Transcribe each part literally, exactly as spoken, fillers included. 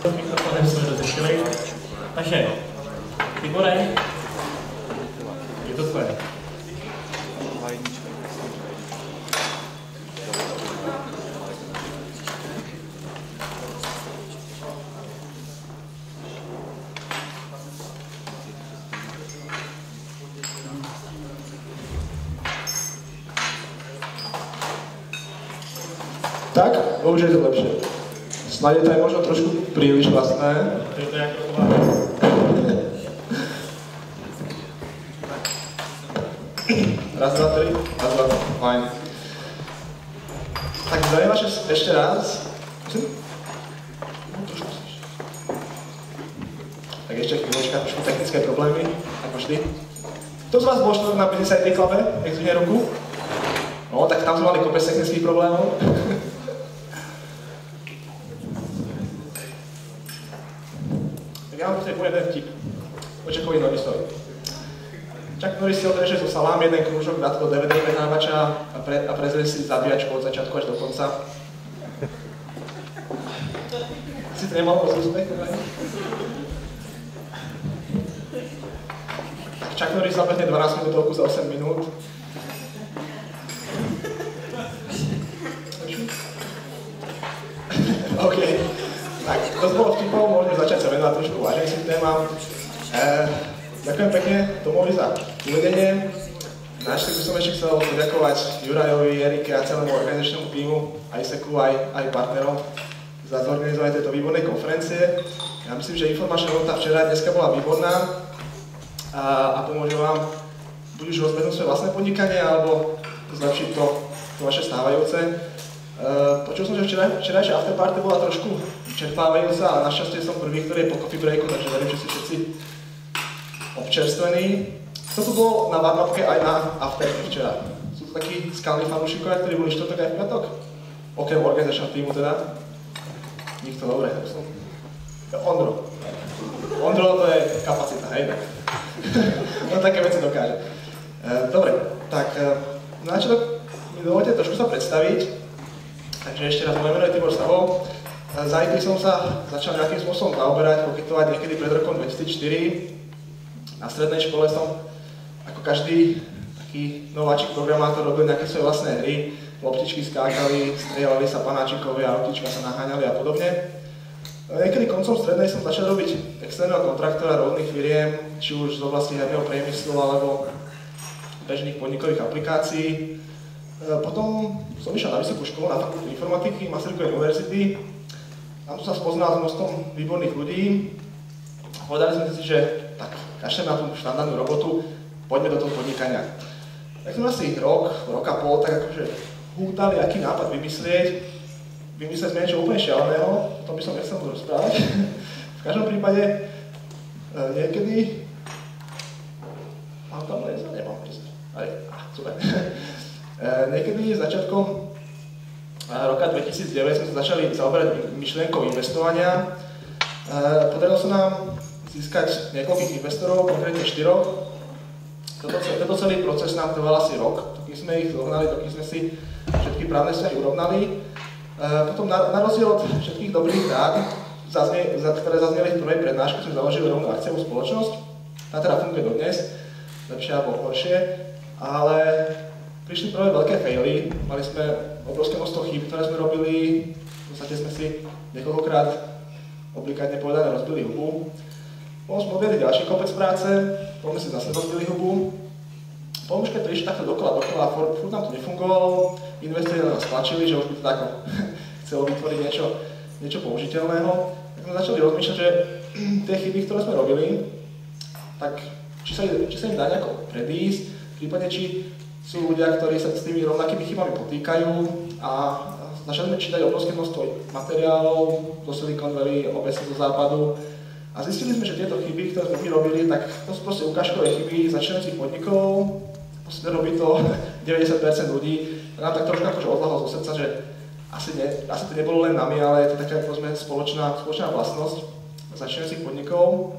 Mikrofonem jsme rozešili. Takže, Tibore, je to tvoje. Tak, už je to lepšie. Snad je to aj možno trošku príliš vlastné. To je to jak roková. Raz, dva, tri, raz, dva, fajn. Tak zdravím vás ešte raz. Musím? No, trošku musíš. Tak ešte chvíľočka, trošku technické problémy, ako vždy. Kto z vás bol študent na Business í té Clube? Nech zvihne ruku. No, tak tam sme mali kopec technických problémov. Tak ja vám proste poviem jeden vtip. O Chuckovi Norrisovi. Chuck Norris si odreže zo salám jeden krúžok, dá to do dé vé dé prehrávača a, pre, a prezrie si zabíjačku od začiatku až do konca. Si to nemal moc úspech? Chuck Norris zabehne dvanásť minútovku za osem minút. OK, tak to bolo vtipov, môžeme začať sa venovať trošku vážnejším témam. E, ďakujem pekne Tomovi za uvedenie. Našli by som ešte chcel poďakovať Jurajovi, Erike a celému organizačnému tímu, aj Seku, aj, aj partnerom za zorganizovanie tejto výbornej konferencie. Ja myslím, že informačná hodnota včera a dneska bola výborná a, a pomôže vám buď už rozbehnúť svoje vlastné podnikanie, alebo zlepšiť to, to vaše stávajúce. Uh, počul som, že včera, včerajšia afterparty bola trošku vyčerpávajúca, ale našťastie som prvý, ktorý je po coffee breaku, takže verím, že si všetci občerstvení. Kto tu bol na warm-upke aj na afterke včera? Sú to takí skalní fanúšikovia, ktorí boli štvrtok aj v piatok? Okrem organizačného týmu teda? Nikto, dobre, tak som... Ondro. Ondro to je kapacita, hej? On také veci dokáže. Uh, dobre, tak uh, na začiatok mi dovolte trošku sa predstaviť. Takže ešte raz, moje meno je Tibor Savol. Za í té som sa začal nejakým spôsobom zaoberať, pokytovať niekedy pred rokom dvetisícštyri. Na strednej škole som, ako každý taký nováčik programátor, robil nejaké svoje vlastné hry. Loptičky skákali, strieľali sa panáčikovia, autička sa naháňali a podobne. Niekedy koncom strednej som začal robiť externého kontraktora rôznych firiem, či už z oblasti herného priemyslu alebo bežných podnikových aplikácií. Potom som išiel na vysokú školu, na fakultu informatiky Masarykovej univerzity. Tam som sa spoznal s množstvom výborných ľudí. Povedali sme si, že tak, kašlem na tú štandardnú robotu, poďme do toho podnikania. Tak sme asi rok, rok a pol, tak akože hútali, aký nápad vymyslieť. Vymysleli sme niečo úplne šialeného, o tom by som nechcel rozprávať. V každom prípade, niekedy... Mám tam léza? Nemám, prísť. Ale, ah, super. Niekedy začiatkom roka dvetisícdeväť sme sa začali zaoberať myšlienkou investovania. Podarilo sa nám získať niekoľkých investorov, konkrétne štyroch. Toto, tento celý proces nám trval asi rok, dokým sme ich zohnali, dokým sme si všetky právne vzťahy urovnali. Potom na, na rozdiel od všetkých dobrých rád, zaznie, ktoré zazneli v prvej prednáške, sme založili rovnú akciovú spoločnosť. Tá teda funguje dodnes, lepšie alebo horšie, ale prišli prvé veľké faily, mali sme obrovské množstvo chýb, ktoré sme robili, v podstate sme si niekoľkokrát obligátne povedané rozbili hubu. Potom sme odvedli ďalší kopec práce, potom sme si zase rozbili hubu. Potom už keď prišli takto dokola, dokola, furt nám to nefungovalo, investori nás tlačili, že už by to tako chcelo vytvoriť niečo, niečo použiteľného. Tak sme začali rozmýšľať, že tie chyby, ktoré sme robili, tak či sa, či sa im dá nejako predísť, prípadne či sú ľudia, ktorí sa s tými rovnakými chybami potýkajú a začali sme čítať obrovské množstvo materiálov zo Silicon Valley, obecne zo západu a zistili sme, že tieto chyby, ktoré sme my robili, tak to sú proste ukážkové chyby začínajúcich podnikov, proste robí to deväťdesiat percent ľudí, tak nám tak trošku akože odľahlo zo srdca, že asi, ne, asi to nebolo len nami, ale je to taká spoločná, spoločná vlastnosť začínajúcich podnikov.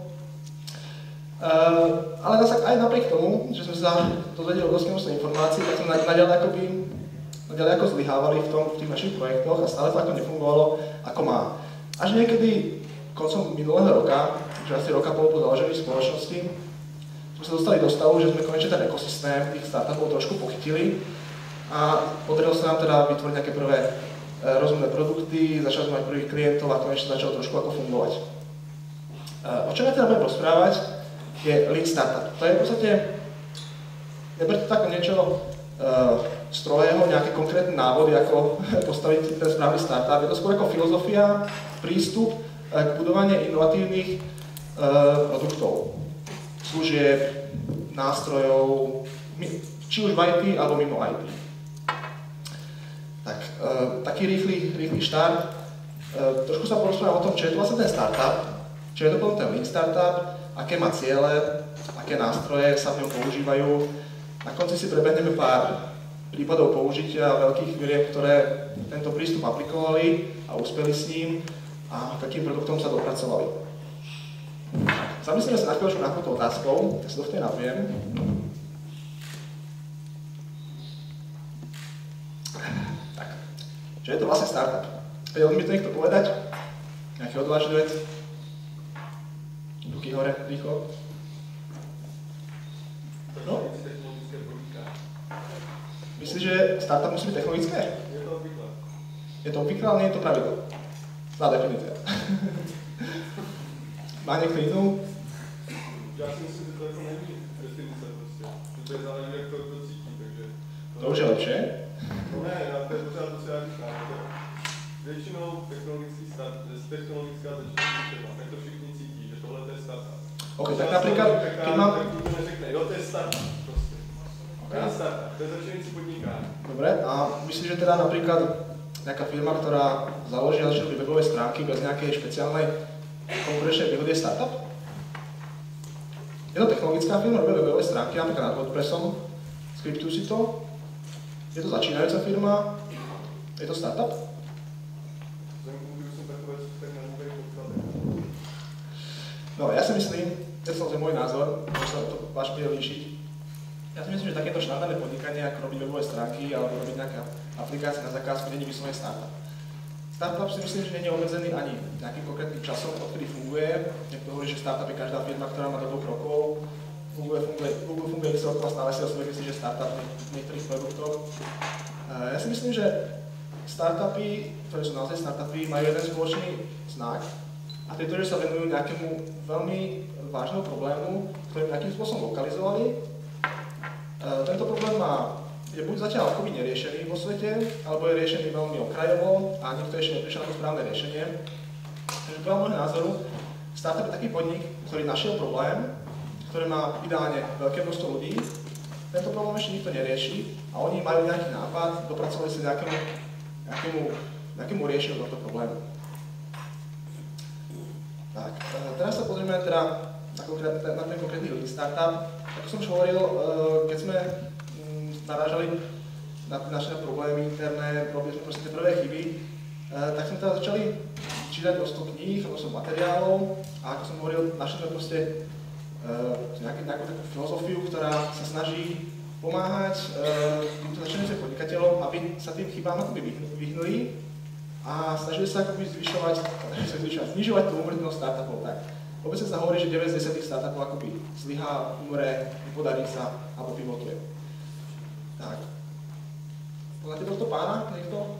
Uh, ale zase aj napriek tomu, že sme sa dozvedeli obrovské množstvo informácií, tak sme naďalej akoby naďalej ako zlyhávali v, tom, v tých našich projektoch a stále to ako nefungovalo ako má. Až niekedy koncom minulého roka, že asi roka pol po založení spoločnosti, sme sa dostali do stavu, že sme konečne ten ekosystém tých startupov trošku pochytili a podarilo sa nám teda vytvoriť nejaké prvé e, rozumné produkty, začali sme mať prvých klientov a konečne začalo trošku ako fungovať. E, o čom ja teda budem rozprávať, je Lean Startup. To je v podstate, neberte to ako niečo e, strojého, nejaké konkrétne návody, ako postaviť ten správny startup. Je to skôr ako filozofia, prístup e, k budovaniu inovatívnych e, produktov, služieb, nástrojov, či už v í té alebo mimo í té. Tak, e, taký rýchly, rýchly štart. E, trošku sa porozprávam o tom, čo je to vlastne ten startup, čo je to potom ten Lean Startup, aké má ciele, aké nástroje sa v ňom používajú. Na konci si prebehneme pár prípadov použitia veľkých firiem, ktoré tento prístup aplikovali a uspeli s ním a takým produktom sa dopracovali. Zamyslíme sa na chvíľočku nad touto otázkou, tak si to v tej napiem. Tak, čo je to vlastne startup? Vedel mi to niekto povedať? Nejaký odvážlivec? Ruky hore, rýchlo. No? Myslíš, že startup musí byť technologické? Je to obvyklé. Je to obvyklé, ale nie je to pravidlo. Zlá definícia. Má niekto inú? Já si myslím, že to jako není definice prostě. Že to je záleží, jak to kdo cítí, takže... To už je lepšie. No ne, já to je pořád to, co já říkám. To většinou technologický start, technologická začínací firma, tak to všichni cítí, že tohle to je startup. OK, tak napríklad, keď mám... Tak nikdo neřekne, jo, to je startup prostě. To je startup, to je začínající podnikání. Dobre, a myslíš, že teda napríklad nejaká firma, ktorá založí a začne webové stránky bez nejakej špeciálnej konkurenčnej výhody je startup? Je to technologická firma, robí webové stránky, napríklad nad WordPressom, skriptujú si to. Je to začínajúca firma, je to startup? No, ja si myslím, to je samozrejme môj názor, môže sa to váš bude líšiť. Ja si myslím, že takéto štandardné podnikanie, ako robiť webové stránky alebo robiť nejaká aplikácia na zakázku, nie je vyslovene startup. Startup si myslím, že nie je obmedzený ani nejakým konkrétnym časom, odkedy funguje. Niekto hovorí, že startup je každá firma, ktorá má do dvoch rokov. Google funguje, Google funguje x rokov a stále si o sebe myslí, že startup v niektorých produktoch. Ja si myslím, že startupy, ktoré sú naozaj startupy, majú jeden spoločný znak. A to je to, že sa venujú nejakému veľmi vážnemu problému, ktorý nejakým spôsobom lokalizovali. Tento problém má je buď zatiaľ akoby neriešený vo svete, alebo je riešený veľmi okrajovo a nikto ešte neprišiel na to správne riešenie. Takže podľa môjho názoru, startup je taký podnik, ktorý našiel problém, ktorý má ideálne veľké množstvo ľudí. Tento problém ešte nikto nerieši a oni majú nejaký nápad, dopracovali sa nejakému, nejakému, nejakému riešeniu tohto problému. Tak, teraz sa pozrieme teda na, konkrét, na ten konkrétny Lean Startup. Ako som už hovoril, keď sme narážali na naše problémy interné, robili sme proste tie prvé chyby, tak sme teda začali čítať množstvo kníh, množstvo materiálov a ako som hovoril, našli sme proste nejakú, nejakú takú filozofiu, ktorá sa snaží pomáhať týmto začínajúcim podnikateľom, aby sa tým chybám akoby vyhnuli a snažili sa akoby zvyšovať, zvyšovať, znižovať tú úmrtnosť startupov. Tak. Obecne sa hovorí, že deväť z desať startupov akoby zlyhá, umre, nepodarí sa alebo pivotuje. Tak. Poznáte tohto pána? Niekto?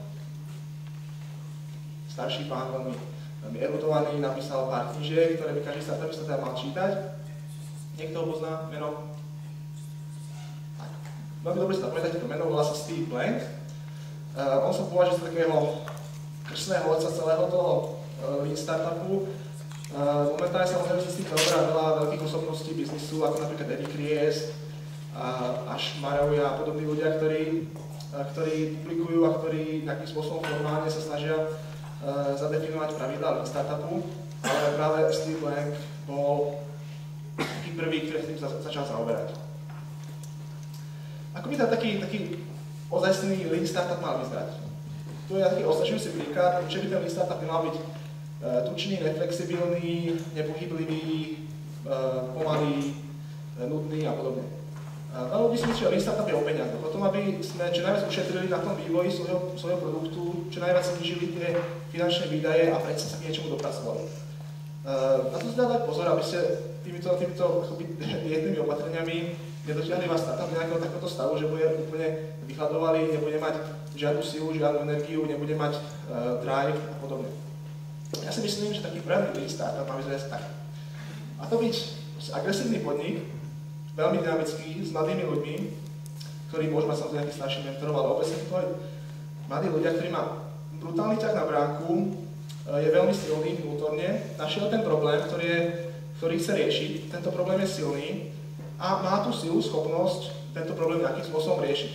Starší pán, veľmi, veľmi erudovaný, napísal pár knížiek, ktoré by každý startupista teda mal čítať. Niekto ho pozná? Meno? Tak. Veľmi dobre si zapamätáte to meno, volá sa Steve Blank. Uh, on sa považuje za takého krstného otca celého toho uh, Lean Startupu. Uh, momentálne samozrejme sa s tým zaoberá veľa veľkých osobností biznisu, ako napríklad Eddie Kries, až Maravia a podobní ľudia, ktorí, ktorí publikujú a ktorí nejakým spôsobom formálne sa snažia uh, zadefinovať pravidlá Lean Startupu, ale práve Steve Blank bol taký prvý, ktorý s tým za, začal zaoberať. Ako by tam taký, taký ozajstný Lean Startup mal vyzerať? Tu je taký ostačujúci príklad, že by ten Lean Startup nemal byť uh, tučný, neflexibilný, nepohyblivý, uh, pomalý, uh, nudný a podobne. Dalo by si myslieť, že Lean Startup je o peniazoch, o tom, aby sme čo najviac ušetrili na tom vývoji svojho, svojho produktu, čo najviac znižili tie finančné výdaje a predsa sa k niečomu dopracovali. Na to si dá dať pozor, aby ste týmito, týmito dietnými opatreniami nedotiahli vás startup do nejakého takéhoto stavu, že bude úplne vyhľadovaný, nebude mať žiadnu silu, žiadnu energiu, nebude mať uh, drive a podobne. Ja si myslím, že taký pravdivý startup má vyzerať tak. A to byť agresívny podnik, veľmi dynamický, s mladými ľuďmi, ktorí môžu mať samozrejme nejaký starší mentorov, ale obecne to aj mladí ľudia, ktorí má brutálny ťah na bránku, je veľmi silný vnútorne, našiel ten problém, ktorý, je, ktorý chce riešiť, tento problém je silný a má tú silu, schopnosť tento problém nejakým spôsobom riešiť.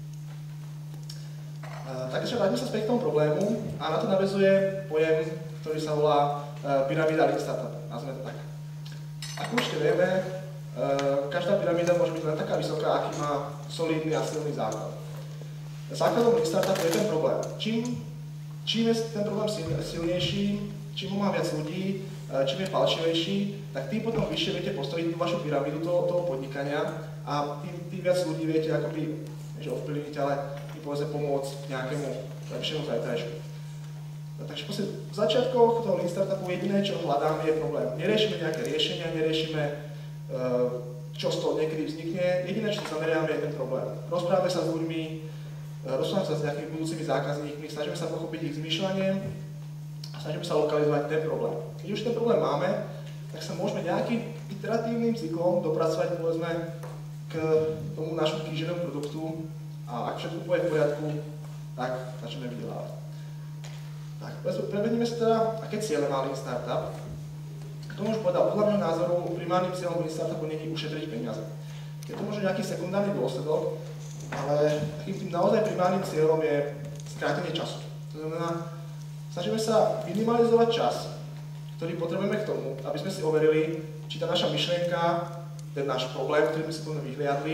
Takže vráťme sa späť k tomu problému a na to naväzuje pojem, ktorý sa volá pyramída Lean Startup, nazveme to tak. Ako už vieme, každá pyramída môže byť len taká vysoká, aký má solidný a silný základ. Základom Lean Startupu je ten problém. Čím Čím je ten problém silnejší, čím ho má viac ľudí, čím je palčivejší, tak tým potom vyššie viete postaviť tú vašu pyramídu toho, toho podnikania a tým, tým viac ľudí viete akoby, než ovplyvniť, ale tým povedzme pomôcť nejakému lepšiemu zajtrajšku. Takže v začiatkoch toho Lean Startupu jediné, čo hľadáme, je problém. Neriešime nejaké riešenia, neriešime, čo z toho niekedy vznikne, jediné, čo sa zameriame, je ten problém. Rozprávame sa s ľuďmi, rozprávame sa s nejakými budúcimi zákazníkmi, snažíme sa pochopiť ich zmýšľanie a snažíme sa lokalizovať ten problém. Keď už ten problém máme, tak sa môžeme nejakým iteratívnym cyklom dopracovať povedzme k tomu našmu kýženému produktu a ak všetko bude v poriadku, tak začneme vydelávať. Tak, prevedíme sa teda, aké ciele má Lean Startup. K tomu už povedal, podľa môjho názoru primárnym cieľom Lean Startupu nie je ušetriť peniaze. Je to možno nejaký sekundárny dôsledok, ale takým tým naozaj primárnym cieľom je skrátenie času. To znamená, snažíme sa minimalizovať čas, ktorý potrebujeme k tomu, aby sme si overili, či tá naša myšlienka, ten náš problém, ktorý sme si potom vyhliadli,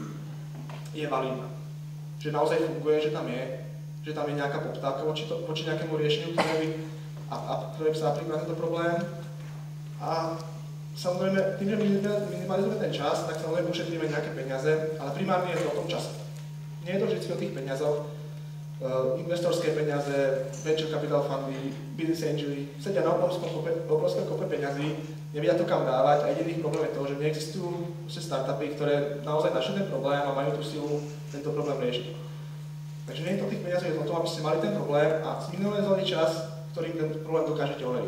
je validná. Že naozaj funguje, že tam je, že tam je nejaká poptávka voči, to, voči nejakému riešeniu, ktoré by, a, a, ktoré by sa aplikuje na tento problém. A samozrejme, tým, že minimalizujeme ten čas, tak samozrejme ušetríme nejaké peniaze, ale primárne je to o tom čase. Nie je to vždy o tých peniazoch. Uh, investorské peniaze, venture capital fundy, business angeli sedia na obrovskom kope, obrovskom kope peniazy, nevedia to kam dávať a jediný problém je to, že neexistujú startupy, ktoré naozaj našli ten problém a majú tú silu tento problém riešiť. Takže nie je to tých peniazov, je to o tom, aby ste mali ten problém a zminimalizovali čas, ktorým ten problém dokážete overiť.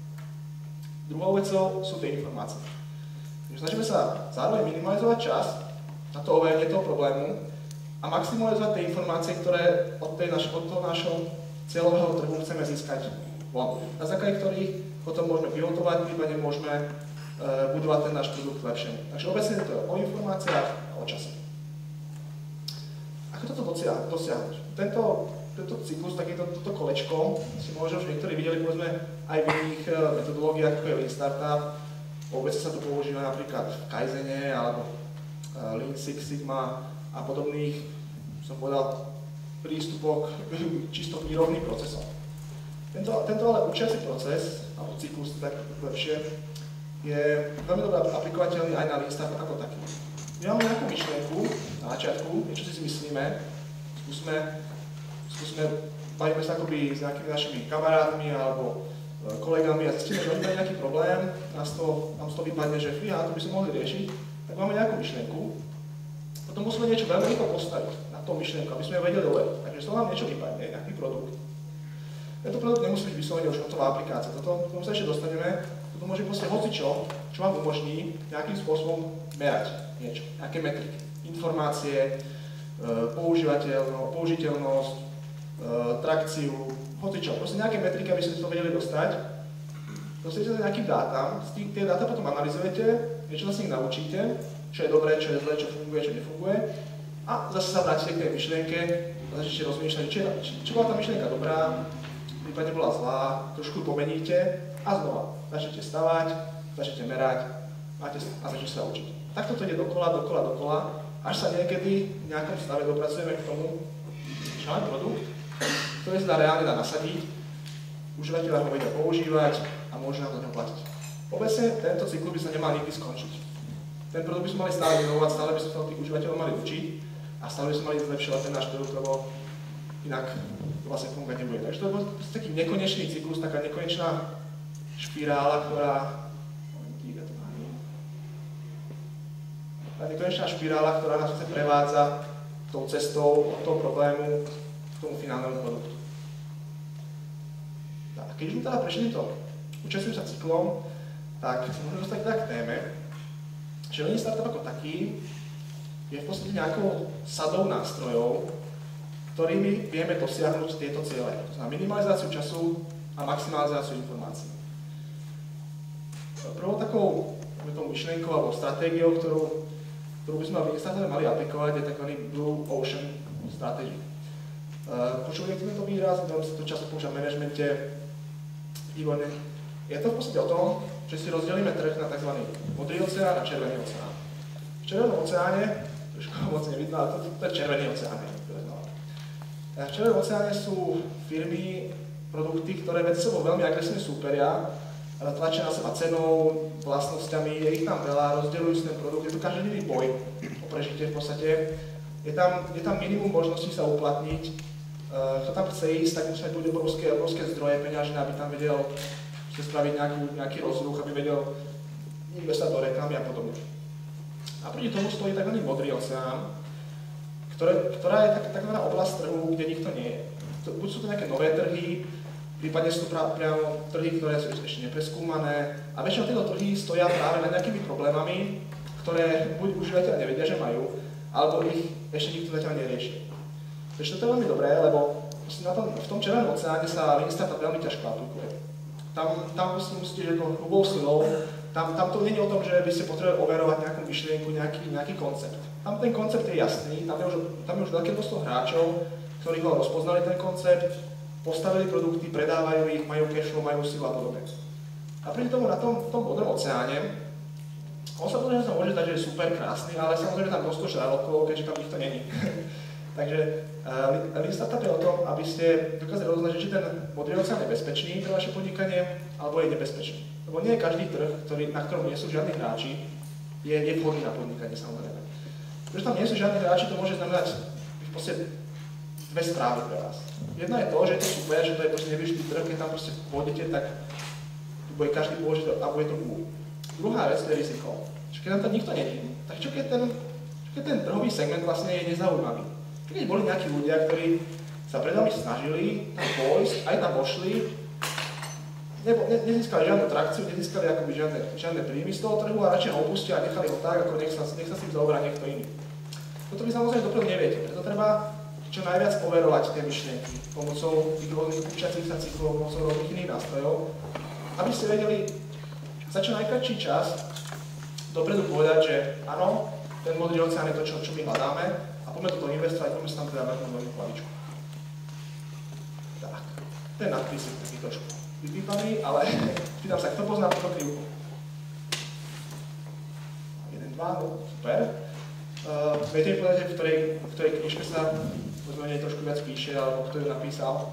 Druhou vecou sú tie informácie. Takže snažíme sa zároveň minimalizovať čas na to overenie toho problému a maximalizovať tie informácie, ktoré od, tej naš, od toho našho cieľového trhu chceme získať von. Na základe ktorých potom môžeme pivotovať, prípadne môžeme e, budovať ten náš produkt lepšie. Takže obecne je to o informáciách a o čase. Ako toto dosiahnuť? Tento, tento cyklus, takéto toto kolečko, si možno už niektorí videli, povedzme, aj v iných metodológiách, ako je Lean Startup. Obecne sa to používa napríklad v Kaizene alebo Lean Six Sigma a podobných, som povedal, prístupoch k čisto výrobným procesom. Tento, tento ale učiaci proces, alebo cyklus, tak lepšie, je veľmi dobre aplikovateľný aj na Lean Startup ako taký. My máme nejakú myšlienku na začiatku, niečo si myslíme, skúsme, skúsme, bavíme sa akoby s nejakými našimi kamarátmi alebo kolegami a zistíme, že oni majú nejaký problém, nás to, nám z toho vypadne, že fíha, to by sme mohli riešiť, tak máme nejakú myšlienku. Potom musíme niečo veľmi rýchlo postaviť na tú myšlienku, aby sme ju vedeli overiť. Takže z toho nám niečo vypadne, nejaký produkt. Tento produkt nemusí byť vyslovene už hotová aplikácia. Toto, k tomu sa ešte dostaneme. Toto môže byť vlastne hocičo, čo vám umožní nejakým spôsobom merať niečo, nejaké metriky, informácie, používateľnosť, použiteľnosť, trakciu, hocičo. Proste nejaké metriky, aby ste to vedeli dostať. Dostanete sa nejakým dátam, z tých, tie dáta potom analyzujete, niečo sa s nich naučíte, čo je dobré, čo je zlé, čo funguje, čo nefunguje. A zase sa vrátite k tej myšlienke a začnete rozmýšľať, či, či, či bola tá myšlienka dobrá, prípadne bola zlá, trošku pomeníte a znova začnete stavať, začnete merať máte, a začnete sa učiť. Takto to ide dokola, dokola, dokola, až sa niekedy v nejakom stave dopracujeme k tomu, že máme produkt, ktorý sa dá reálne dá nasadiť, užívateľa ho vedia používať a môže nám za ňo platiť. Obecne tento cyklus by sa nemal nikdy skončiť. Ten produkt by sme mali stále inovovať, stále by sme sa tých užívateľov mali učiť a stále by sme mali zlepšovať ten náš produkt, lebo inak to vlastne fungovať nebude. Takže to je taký nekonečný cyklus, taká nekonečná špirála, ktorá tá nekonečná špirála, ktorá nás prevádza tou cestou od toho problému k tomu finálnemu produktu. A keď už sme teda prešli to účastným sa cyklom, tak sa môžeme dostať teda k téme, že Lean Startup ako taký je v podstate nejakou sadou nástrojov, ktorými vieme dosiahnuť tieto ciele. To znamená minimalizáciu času a maximalizáciu informácií. Prvou takou myšlienkou alebo stratégiou, ktorú, ktorú by sme v Lean Startupe mali aplikovať, je tzv. Blue Ocean Strategy. Počuli tento výraz, veľmi sa to často používa v manažmente, vývojne. Je to v podstate o tom, že si rozdelíme trh na tzv. Modrý oceán a červený oceán. V červenom oceáne, trošku moc nevidno, ale to, to je červený oceán. V červenom oceáne sú firmy, produkty, ktoré medzi sebou veľmi agresívne súperia, tlačia na seba cenou, vlastnosťami, je ich tam veľa, rozdeľujú si ten produkt, je to každodenný boj o prežitie v podstate. Je tam, je tam minimum možností sa uplatniť. Kto tam chce ísť, tak musí mať buď obrovské, obrovské zdroje peňažné, aby tam vedel spraviť nejakú, nejaký rozruch, aby vedel investovať do reklamy a podobne. A proti tomu stojí tzv. Modrý oceán, ktoré, ktorá je tak, takzvaná oblasť trhu, kde nikto nie je. To, buď sú to nejaké nové trhy, prípadne sú to pra, priamo trhy, ktoré sú ešte nepreskúmané a väčšinou tieto trhy stoja práve nad nejakými problémami, ktoré buď užívateľ nevedia, že majú, alebo ich ešte nikto zatiaľ nerieši. Takže toto je veľmi dobré, lebo na tom, v tom červenom oceáne sa Lean Startup veľmi ťažko aplikuje. Tam, tam musíte ako hrubou silou, tam, tam to nie je o tom, že by ste potrebovali overovať nejakú myšlienku, nejaký, nejaký koncept. Tam ten koncept je jasný, tam je už, tam je už veľké množstvo hráčov, ktorí ho rozpoznali ten koncept, postavili produkty, predávajú ich, majú cashflow, majú silu a podobne. A pri tomu na tom, tom modrom oceáne, on sa samozrejme sa môže zdať, že je super krásny, ale samozrejme tam množstvo žralokov, keďže tam nikto není. Takže uh, Lean Startup je o tom, aby ste dokázali rozhodnúť, či ten modrý oceán je bezpečný pre vaše podnikanie, alebo je nebezpečný. Lebo nie každý trh, ktorý, na ktorom nie sú žiadni hráči, je, je vhodný na podnikanie samozrejme. Pretože tam nie sú žiadni hráči, to môže znamenať v podstate dve správy pre vás. Jedna je to, že je to super, že to je proste nevyšný trh, keď tam proste pôjdete, tak tu bude každý položiť a bude to bú. Druhá vec, to je riziko. Čiže keď tam tam nikto není, tak čo keď ten, čo keď ten trhový segment vlastne je nezaujímavý? Keď boli nejakí ľudia, ktorí sa pred vami snažili tam pôjsť, aj tam vošli, nebo, ne, nezískali žiadnu trakciu, nezískali akoby žiadne, žiadne príjmy z toho trhu a radšej ho opustia a nechali ho tak, ako nech sa, nech sa s tým zaoberá niekto iný. Toto vy samozrejme dopredu neviete, preto treba čo najviac overovať tie myšlienky pomocou rôznych učacích sa cyklov, pomocou rôznych iných nástrojov, aby ste vedeli za čo najkratší čas dopredu povedať, že áno, ten modrý oceán je to, čo, čo my hľadáme, a poďme toto investovať, poďme sa tam teda vrhnúť veľmi hlavičku. Tak, ten nadpis je taký trošku vypípaný, ale pýtam sa, kto pozná túto krivku? jeden, dva, no, super. Uh, viete mi povedať, v ktorej, v ktorej knižke sa možno nie trošku viac píše, alebo kto ju napísal?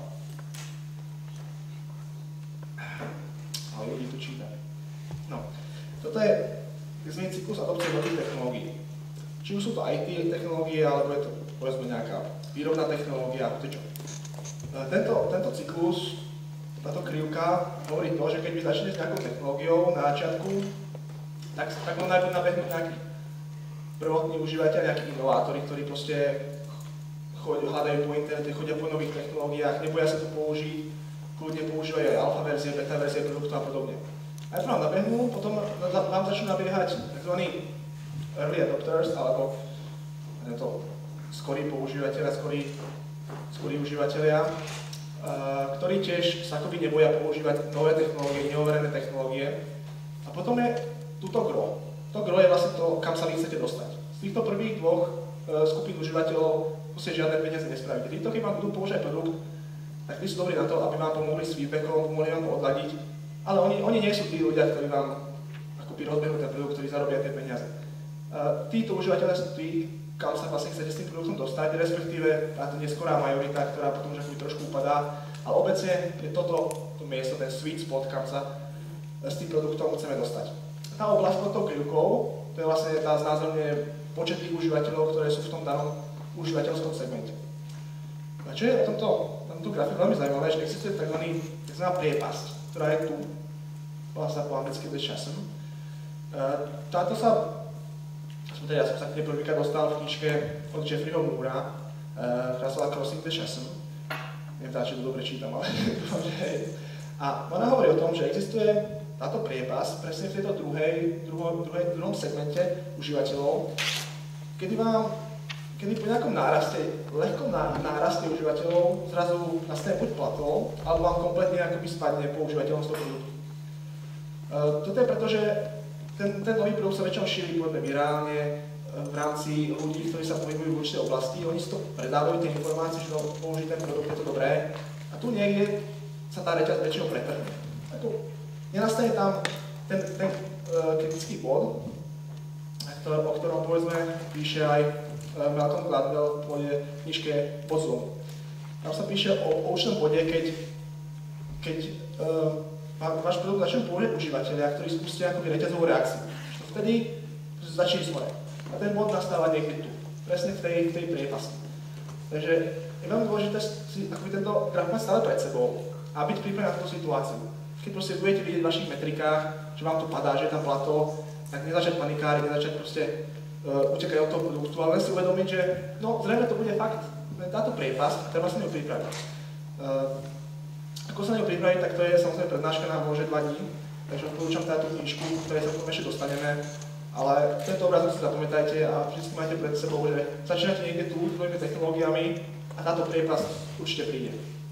Ale ľudí tu čítajú. No, toto je tzv. Cyklus adopcie nových technológií. Či už sú to í té technológie, alebo je to povedzme nejaká výrobná technológia, čo. Tento, tento cyklus, táto krivka hovorí to, že keď vy začnete s nejakou technológiou na začiatku, tak, tak on najprv nabehnú nejaký prvotní užívateľ, nejakí inovátori, ktorí proste chodia, hľadajú po internete, chodia po nových technológiách, neboja sa to použiť, kľudne používajú aj alfa verzie, beta verzie produktov a podobne. Najprv vám nabehnú, potom vám začnú nabiehať tzv. Early adopters, alebo to skorí používateľia, skorí, skorí užívateľia, uh, ktorí tiež sa akoby neboja používať nové technológie, neoverené technológie. A potom je tuto gro. To gro je vlastne to, kam sa vy chcete dostať. Z týchto prvých dvoch uh, skupín užívateľov musíte žiadne peniaze nespraviť. Týchto, keď vám budú používať produkt, tak tí sú dobrí na to, aby vám pomohli s feedbackom, pomohli vám to odladiť, ale oni, oni nie sú tí ľudia, ktorí vám akoby rozbehnú ten produkt, ktorí zarobia tie peniaze. Uh, títo užívateľe sú tí, kam sa vlastne chcete s tým produktom dostať, respektíve táto neskorá majorita, ktorá potom už akoby trošku upadá, ale obecne je toto to miesto, ten sweet spot, kam sa s tým produktom chceme dostať. Tá oblasť pod tou krivkou, to je vlastne tá znázorňuje počet tých užívateľov, ktoré sú v tom danom užívateľskom segmente. A čo je o tomto, tomto grafiku veľmi zaujímavé, že existuje tzv. priepasť, ktorá je tu. volá sa po anglicky The Chasm. Táto sa, teda ja som sa k nej prvýkrát dostal v knižke od Jeffreyho Moora, ktorá sa volá Crossing the Chasm. Neviem teda, či to dobre čítam, ale dúfam, že hej. A ona hovorí o tom, že existuje táto priepas presne v tejto druhej, druhom, druhej, druhom segmente užívateľov, kedy vám, kedy po nejakom náraste, ľahkom náraste užívateľov zrazu nastane buď plató, alebo vám kompletne akoby spadne po užívateľom z toho produktu. Toto je preto, že ten, ten nový produkt sa väčšinou šíri povedzme virálne v rámci ľudí, ktorí sa pohybujú v určitej oblasti. Oni si to predávajú tie informácie, že no, použiť ten produkt je to dobré. A tu niekde sa tá reťaz väčšinou pretrhne. Nenastane tam ten, ten uh, kritický bod, ktor, o ktorom povedzme píše aj uh, Malcolm Gladwell v pôde knižke Bodzone. Tam sa píše o, o určitom bode, keď, keď uh, váš produkt začne použiť užívateľia, ktorí spustia akoby reťazovú reakciu. Vtedy začne ísť hore. A ten bod nastáva niekde tu, presne v tej, v tej priepasti. Takže je veľmi dôležité si akoby tento graf mať stále pred sebou a byť pripravený na túto situáciu. Keď proste budete vidieť v vašich metrikách, že vám to padá, že je tam plato, tak nezačať panikáriť, nezačať proste uh, utekať od toho produktu, ale len si uvedomiť, že no zrejme to bude fakt, táto priepasť, treba sa ňou pripraviť. Uh, ako sa na ňou pripraviť, tak to je samozrejme prednáška na môže dva dní, takže odporúčam táto knižku, ktorej sa potom ešte dostaneme, ale tento obrázok si zapamätajte a vždy majte pred sebou, že začínate niekde tu s novými technológiami a táto priepasť určite príde.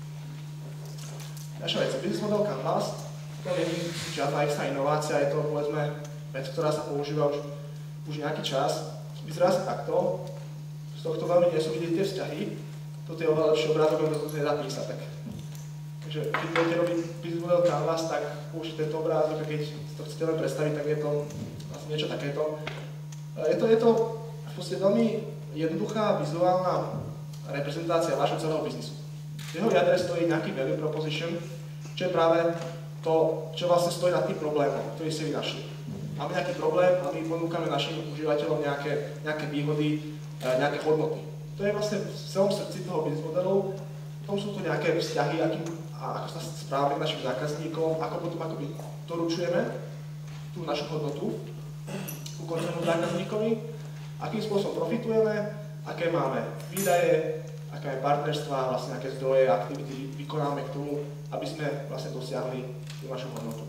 Ďalšia vec, business model Canvas, to nie je žiadna extra inovácia, je to povedzme vec, ktorá sa používa už, už nejaký čas. Vyzerá sa takto, z tohto veľmi nie sú vidieť tie vzťahy, toto je oveľa lepší obrázok, lebo to nedá písať. Tak. Takže keď budete robiť business model Canvas, tak použite tento obrázok a keď to chcete len predstaviť, tak je to vlastne niečo takéto. Je to, je to v podstate veľmi jednoduchá vizuálna reprezentácia vášho celého biznisu. V jeho jadre stojí nejaký value proposition, čo je práve to, čo vlastne stojí nad tým problémom, ktorý ste vy našli. Máme nejaký problém a my ponúkame našim užívateľom nejaké, nejaké výhody, nejaké hodnoty. To je vlastne v celom srdci toho business modelu. Potom sú tu nejaké vzťahy, akým, a ako sa správame k našim zákazníkom, ako potom akoby doručujeme tú našu hodnotu ku končnému zákazníkovi, akým spôsobom profitujeme, aké máme výdaje, aké máme partnerstva, vlastne aké zdroje, aktivity vykonáme k tomu, aby sme vlastne dosiahli tú našu hodnotu.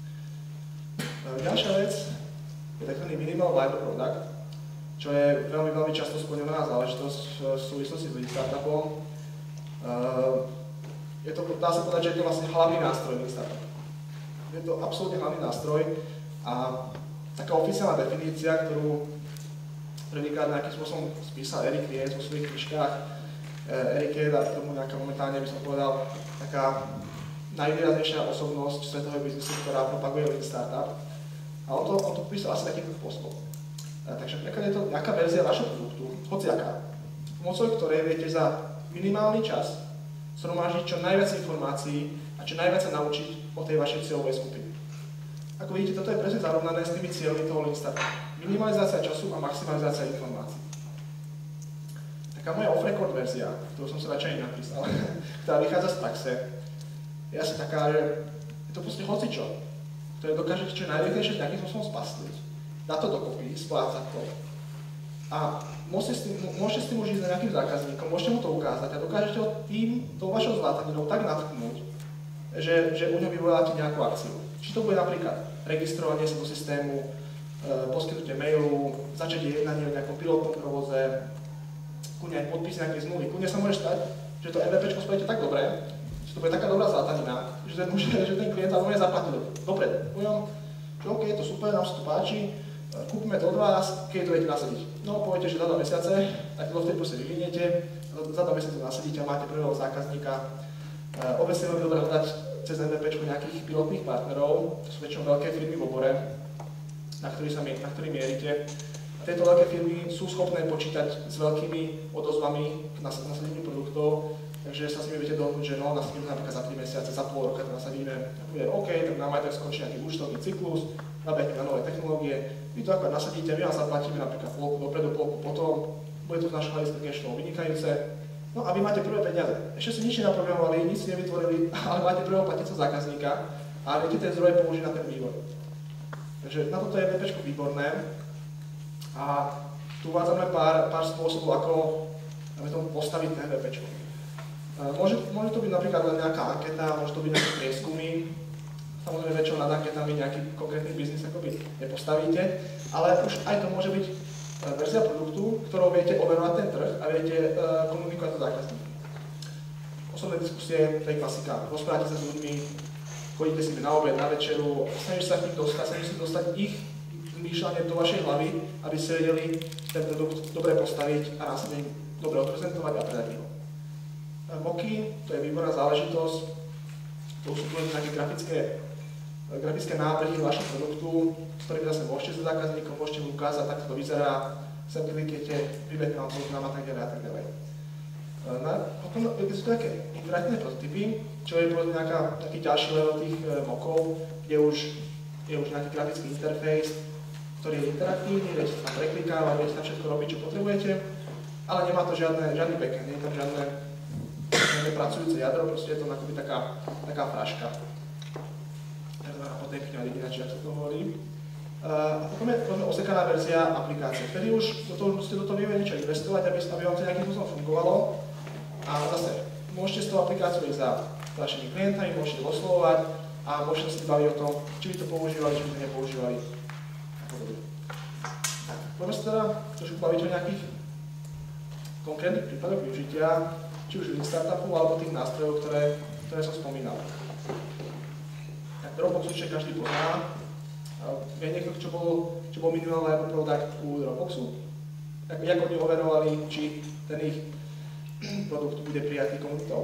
Ďalšia vec je tzv. Minimal viable product, čo je veľmi, veľmi často splnená záležitosť v súvislosti s startupom. Je to, dá sa povedať, že je to vlastne hlavný nástroj startup. Je to absolútne hlavný nástroj a taká oficiálna definícia, ktorú prvýkrát nejakým spôsobom spísal Eric Ries vo svojich knižkách. Eric Ries, a tomu nejaká momentálne by som povedal, taká najvýraznejšia osobnosť svetového biznisu, ktorá propaguje Lean Startup. A on to, on to písal asi takýmto spôsobom. Takže preklad je to nejaká verzia vašho produktu, hociaká, pomocou ktorej viete za minimálny čas zhromaždiť čo najviac informácií a čo najviac sa naučiť o tej vašej cieľovej skupiny. Ako vidíte, toto je presne zarovnané s tými cieľmi toho Lean Startup. Minimalizácia času a maximalizácia informácií. Taká moja off-record verzia, ktorú som sa radšej napísal, ktorá vychádza z praxe, je asi taká, že je to proste hocičo, ktoré dokážete čo najrýchlejšie nejakým spôsobom spasliť. Dá to dokopy, splácať to. A môžete s tým, môžete s tým už ísť za nejakým zákazníkom, môžete mu to ukázať a dokážete ho tým, tou vašou zlátaninou tak natknúť, že, že u ňom vyvoláte nejakú akciu. Či to bude napríklad registrovanie sa do systému, e, poskytnutie mailu, začať jednanie o nejakom pilotnom provoze, kľudne aj podpis nejakej zmluvy. Kľudne sa môže stať, že to MVPčko spravíte tak dobre, že to bude taká dobrá zlátanina, že ten, že ten klient vám bude zaplatiť dopredu. Poviem, že OK, je to super, nám sa to páči, kúpime to od vás, keď to viete nasadiť. No, poviete, že za dva mesiace, tak to vtedy proste vyviniete, za dva mesiace nasadíte a máte prvého zákazníka. Obecne veľmi dobre hľadať cez MVPčko nejakých pilotných partnerov, to sú väčšinou veľké firmy v obore, na ktorých sa, na ktorých mierite. A tieto veľké firmy sú schopné počítať s veľkými odozvami k nasadeniu produktov, takže sa s nimi viete dohodnúť, že no, nasadíme napríklad za tri mesiace, za pol roka to nasadíme, a bude OK, tak nám aj tak skončí nejaký účtovný cyklus, nabehne na nové technológie, vy to ako nasadíte, my vám zaplatíme napríklad polku dopredu, polku potom, bude to z našho hľadiska cashflow vynikajúce, no a vy máte prvé peniaze. Ešte si nič nenaprogramovali, nič si nevytvorili, ale máte prvého platiaceho zákazníka a a viete ten zdroj použiť na ten vývoj. Takže na toto je VPčko výborné a tu uvádzame pár, pár spôsobov, ako tomu postaviť ten VPčko. Môže, môže to byť napríklad len nejaká anketa, môže to byť nejaké prieskumy, samozrejme väčšinou nad anketami nejaký konkrétny biznis akoby nepostavíte, ale už aj to môže byť verzia produktu, ktorou viete overovať ten trh a viete uh, komunikovať s zákazníkmi. Osobné diskusie, to je klasika. Rozprávate sa s ľuďmi, chodíte si na obed, na večeru, snažíte sa k nich dostať, snažíte sa dostať ich zmýšľanie do vašej hlavy, aby ste vedeli ten produkt dobre postaviť a následne dobre odprezentovať a predať ho. Moky, to je výborná záležitosť, to sú nejaké grafické, grafické návrhy vašho produktu, s ktorými zase môžete sa zákazníkom, môžete mu ukázať, tak to vyzerá, sem kliknete, vybehne vám zoznam a tak ďalej a tak ďalej. No, potom existujú také interatívne prototypy, čo je povedzme nejaká, nejaký ďalší level tých e, mokov, kde už je už nejaký grafický interfejs, ktorý je interaktívny, viete sa tam preklikávať, viete tam všetko robiť, čo potrebujete, ale nemá to žiadne, žiadny backend, nie je tam žiadne, žiadne pracujúce jadro, proste je to akoby taká, taká fraška. Takzvaná potempňová lidinačia, ak sa to hovorí. Uh, a potom je potom osekaná verzia aplikácie, vtedy už do toho musíte do toho niečo investovať, aby, aby vám to nejakým spôsobom fungovalo. A zase, môžete s tou aplikáciou ísť za vašimi klientami, môžete oslovovať a môžete si baviť o tom, či by to používali, či by to nepoužívali. Tak, poďme sa teda trošku baviť o nejakých konkrétnych prípadoch využitia, či už startupu alebo tých nástrojov, ktoré, ktoré som spomínal. Tak Dropbox určite každý pozná. Vie niekto, čo bol, čo bol minimal viable product u Dropboxu? Jak, jak oni overovali, či ten ich produkt bude prijatý komunitou?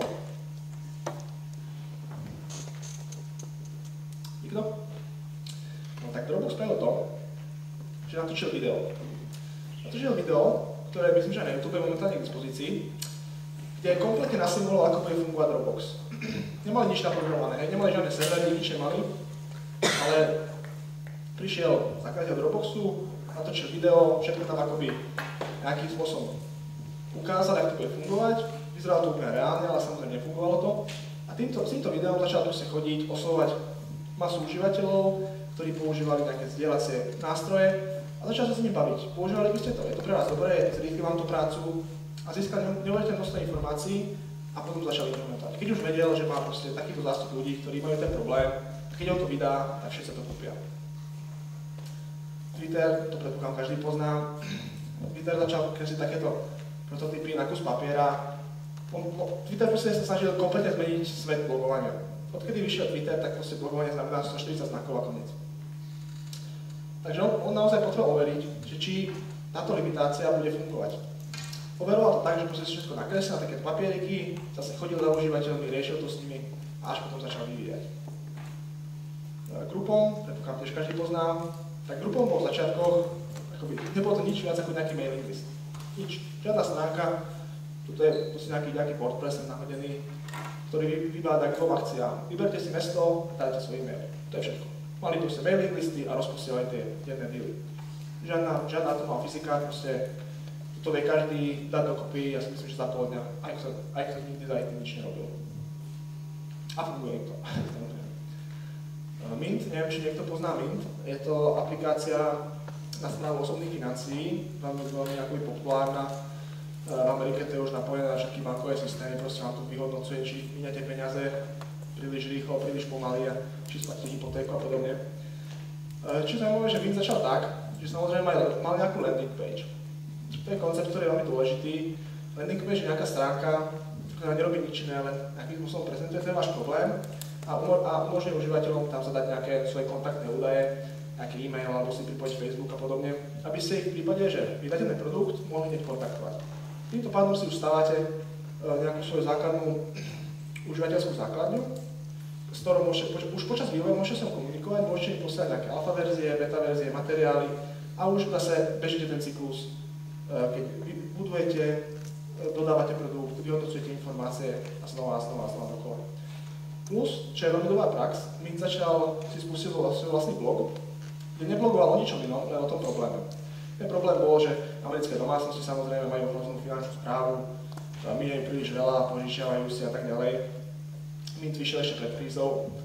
Nikto? No tak Dropbox spravil to, že natočil video. Natočil video, ktoré myslím, že na YouTube je momentálne k dispozícii, kde kompletne nasimuloval, ako bude fungovať Dropbox. Nemali nič naprogramované, hej, nemali žiadne servery, nič nemali, ale prišiel zakladateľ Dropboxu, natočil video, všetko tam akoby nejakým spôsobom ukázal, ako to bude fungovať. Vyzeralo to úplne reálne, ale samozrejme nefungovalo to. A týmto, s týmto videom začal proste chodiť, oslovovať masu užívateľov, ktorí používali nejaké zdieľacie nástroje a začal sa s nimi baviť. Používali by ste to, je to pre vás dobré, zrýchli vám tú prácu a získali neuveriteľné množstvo informácií a potom začali implementovať. Keď už vedel, že má proste takýto zástup ľudí, ktorí majú ten problém, a keď on to vydá, tak všetci to kúpia. Twitter, to predpokladám každý pozná. Twitter začal kresliť takéto prototypy na kus papiera. On, Twitter proste sa snažil kompletne zmeniť svet blogovania. Odkedy vyšiel Twitter, tak proste blogovanie znamená stoštyridsať znakov a koniec. Takže on, on naozaj potreboval overiť, že či táto limitácia bude fungovať. Overoval to tak, že proste všetko nakreslil na také papieriky, zase chodil za užívateľmi, riešil to s nimi a až potom začal vyvíjať. Groupon, predpokladám tiež každý pozná. Tak Groupon bol v začiatkoch, akoby, nebolo to nič viac ako nejaký mailing list. Nič, žiadna stránka, toto je nejaký, nejaký WordPress nahodený, ktorý vybáda k dvom akciám. Vyberte si mesto a dajte svoj e-mail. To je všetko. Mali tu sa mailing listy a rozposielali tie jedné dealy. Žiadna, žiadna atomová fyzika, proste to vie každý dať dokopy, ja si myslím, že za pol dňa, aj kto, aj kto nikdy za nič nerobil. A funguje im to. Mint, neviem, či niekto pozná Mint, je to aplikácia na správu osobných financií, veľmi, veľmi akoby populárna. V Amerike to je už napojené na všetky bankové systémy, proste vám to vyhodnocuje, či miniate peniaze príliš rýchlo, príliš pomaly a či splatíte hypotéku a podobne. Čo je zaujímavé, že Mint začal tak, že samozrejme mal, mal nejakú landing page. To je koncept, ktorý je veľmi dôležitý. Landing page je nejaká stránka, ktorá nerobí nič iné, len nejakým spôsobom prezentuje ten váš problém a umožňuje užívateľom tam zadať nejaké svoje kontaktné údaje, nejaký e-mail alebo si pripojiť Facebook a podobne, aby ste ich v prípade, že vydáte ten produkt, mohli hneď kontaktovať. Týmto pádom si už stávate nejakú svoju základnú užívateľskú základňu, s ktorou môžete, už počas vývoja môžete sa komunikovať, môžete im poslať nejaké alfa verzie, beta verzie, materiály a už zase bežíte ten cyklus, keď budujete, dodávate produkt, vyhodnocujete informácie a znova a znova a znova dokola. Plus, čo je veľmi dobrá prax, Mint začal si spustiť svoj vlastný blog, kde neblogoval o ničom inom, len o tom probléme. Ten problém bol, že americké domácnosti samozrejme majú hroznú finančnú správu, míňajú príliš veľa, požičiavajú si a tak ďalej. Mint vyšiel ešte pred krízou,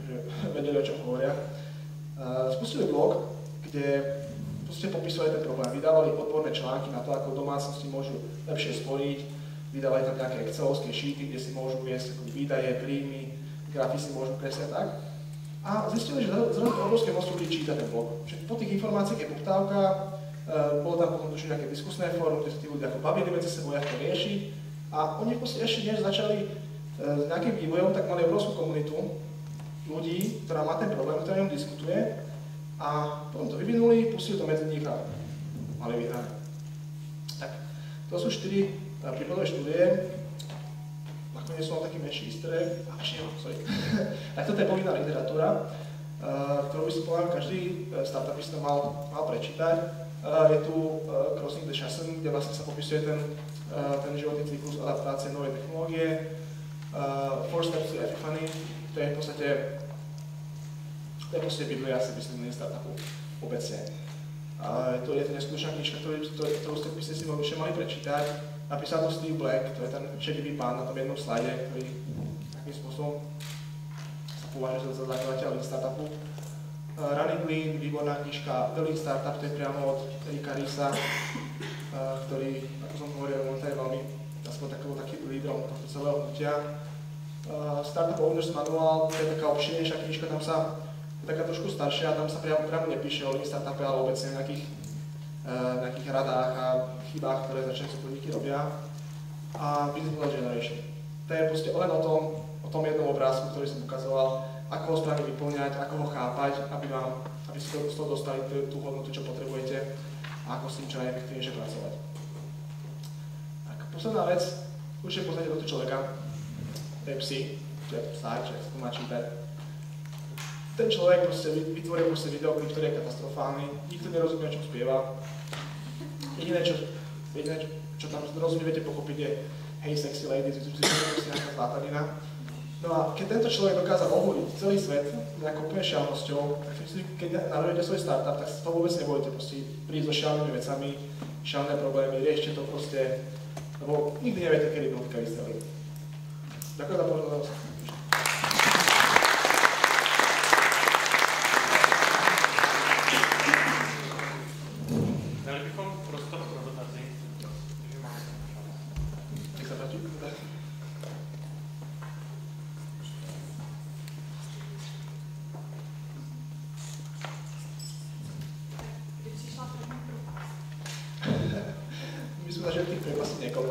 takže vedeli, o čom hovoria. Spustili blog, kde proste popisovali ten problém. Vydávali odborné články na to, ako domácnosti môžu lepšie sporiť, vydávali tam nejaké excelovské sheety, kde si môžu viesť výdaje, príjmy, grafy si môžu kresliať tak. A zistili, že zrazu obrovské množstvo ľudí číta ten blog. Čiže po tých informáciách je poptávka, bolo tam potom tuším nejaké diskusné fórum, kde sa tí ľudia ako bavili medzi sebou, ako to riešiť. A oni proste ešte dnes začali s nejakým vývojom, tak mali obrovskú komunitu ľudí, ktorá má ten problém, ktorá o ňom diskutuje. A potom to vyvinuli, pustili to medzi nich a mali vyhrané. Tak, to sú štyri prípadové štúdie. Nakoniec som mal taký menší easter egg. A ešte nemám, sorry. Tak toto je povinná literatúra, ktorú by si povedal, každý startupista mal, mal prečítať. Je tu Crossing the Chasm, kde vlastne sa popisuje ten, ten životný cyklus adaptácie novej technológie. Four Steps to Epiphany, to je v podstate To je proste Biblia, si myslím, startupu obecne. Je to, je to neskutočná knižka, ktorú, ktorú ste by ste si mohli mali prečítať. Napísal to Steve Black, to je ten šedivý pán na tom jednom slajde, ktorý takým spôsobom sa považuje za zakladateľ Lean startupu. Uh, Running Lean, výborná knižka. The Lean Startup, to je priamo od Ricka Riesa, uh, ktorý, ako som hovoril, on je veľmi aspoň taký lídrom tohto celého hnutia. Uh, Startup Owners Manual, to je taká obširnejšia knižka, tam sa taká trošku staršia, tam sa priamo, priamo nepíše o Lean startupe, ale obecne o nejakých, uh, nejakých radách a chybách, ktoré začínajúce podniky robia. A Business Model Generation. To je proste len o tom, o tom jednom obrázku, ktorý som ukazoval, ako ho správne vyplňať, ako ho chápať, aby, vám, aby ste z toho dostali tú hodnotu, čo potrebujete a ako s tým čo najefektívnejšie pracovať. Tak, posledná vec, určite poznáte tohto človeka, to je psi, to je psá, čo sa to má čítať. Ten človek proste vytvoril proste videoklip, ktorý je katastrofálny, nikto nerozumie, o čom spieva. Jediné, čo, jediné, čo, čo tam rozumie, viete pochopiť, je Hey sexy ladies, je to proste nejaká zlátanina. No a keď tento človek dokázal ohúriť celý svet nejakou úplne šialnosťou, tak si keď navrhujete svoj startup, tak sa to vôbec nebojte proste prísť so šialnými vecami, šialné problémy, riešte to proste, lebo nikdy neviete, kedy budete vystrelí. Ďakujem za pozornosť. Dali bychom prostor pro dotazy. Nech sa páči. My sme zažili tých prepasí niekoľko.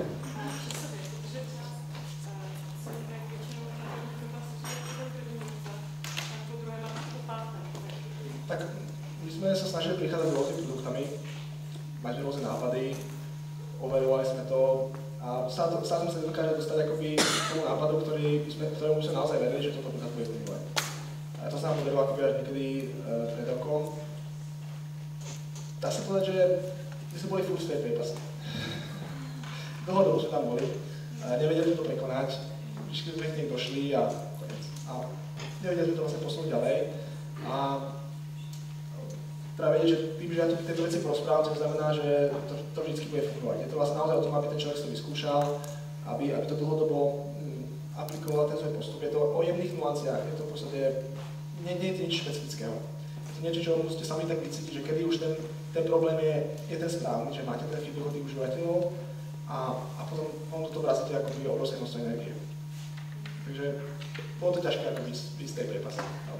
Tak my sme sa snažili prichádzať s rôznymi produktami, mať rôzne nápady, overovali sme to a sám som sa nedokážem dostať akoby k tomu nápadu, ktorý by sme, ktorému by sme naozaj verili, že toto bude fungovať. A to sa nám podarilo akoby až niekedy e, pred rokom. Dá sa povedať, že my sme boli furt v tej prepasti. Dlhodobo sme tam boli, nevedeli sme to prekonať, vždy sme k nej došli a konec. A nevedeli sme to vlastne posunúť ďalej. A treba vedieť, že tým, že ja tu tieto veci porozprávam, to znamená, že to, to vždy bude fungovať. Je to vlastne naozaj o tom, aby ten človek si to vyskúšal, aby, aby to dlhodobo hm, aplikoval ten svoj postup. Je to o jemných nuanciách, je to v podstate, nie, nie je to nič špecifického. Je to niečo, čo musíte sami tak vycítiť, že kedy už ten, ten problém je, je ten správny, že máte ten feedback od tých užívateľov a, a potom, potom toto vracate ako by obrovské množstvo energie. Takže bolo to ťažké ako byť z tej prepasy.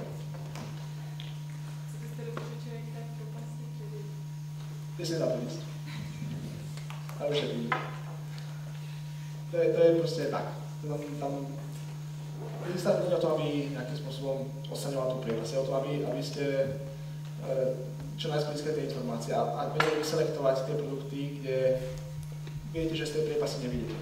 Ty si nedá to ísť. Ale už je to to je, to je proste tak. Tam, tam Instagram nie je o tom, aby nejakým spôsobom odstraňoval tú priepas. Je o tom, aby, aby ste e, čo najskôr získali tie informácie a, a vedeli vyselektovať tie produkty, kde viete, že z tej priepasy nevidíte.